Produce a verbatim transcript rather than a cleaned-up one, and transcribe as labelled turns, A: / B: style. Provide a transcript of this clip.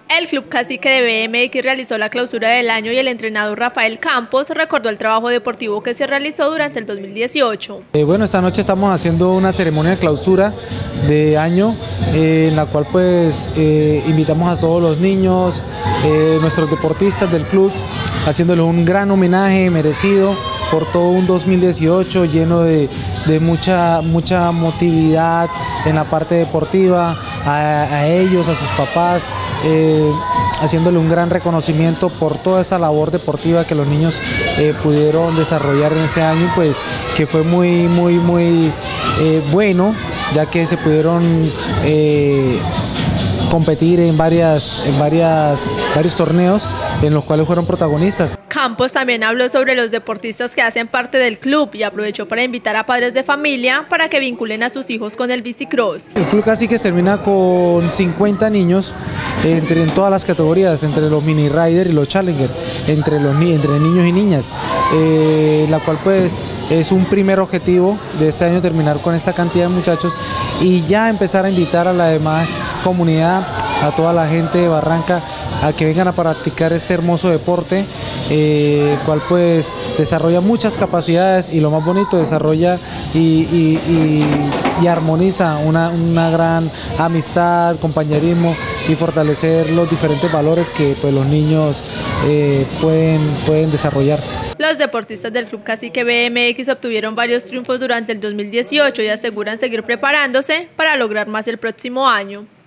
A: El Club Cacique de B M X realizó la clausura del año y el entrenador Rafael Campos recordó el trabajo deportivo que se realizó durante el dos mil dieciocho.
B: Eh, bueno, esta noche estamos haciendo una ceremonia de clausura de año eh, en la cual pues eh, invitamos a todos los niños, eh, nuestros deportistas del club, haciéndole un gran homenaje merecido por todo un dos mil dieciocho lleno de, de mucha, mucha motividad en la parte deportiva, a, a ellos, a sus papás, eh, haciéndole un gran reconocimiento por toda esa labor deportiva que los niños eh, pudieron desarrollar en ese año, pues que fue muy, muy, muy eh, bueno, ya que se pudieron eh, competir en, varias, en varias, varios torneos en los cuales fueron protagonistas.
A: Campos también habló sobre los deportistas que hacen parte del club y aprovechó para invitar a padres de familia para que vinculen a sus hijos con el bicicross.
B: El Club Cacique termina con cincuenta niños entre, en todas las categorías, entre los mini rider y los challenger, entre, los, entre niños y niñas, eh, la cual pues es un primer objetivo de este año, terminar con esta cantidad de muchachos y ya empezar a invitar a la demás comunidad, a toda la gente de Barranca, a que vengan a practicar este hermoso deporte, eh, el cual pues desarrolla muchas capacidades y lo más bonito, desarrolla y, y, y, y armoniza una, una gran amistad, compañerismo y fortalecer los diferentes valores que pues los niños eh, pueden, pueden desarrollar.
A: Los deportistas del Club Cacique B M X obtuvieron varios triunfos durante el dos mil dieciocho y aseguran seguir preparándose para lograr más el próximo año.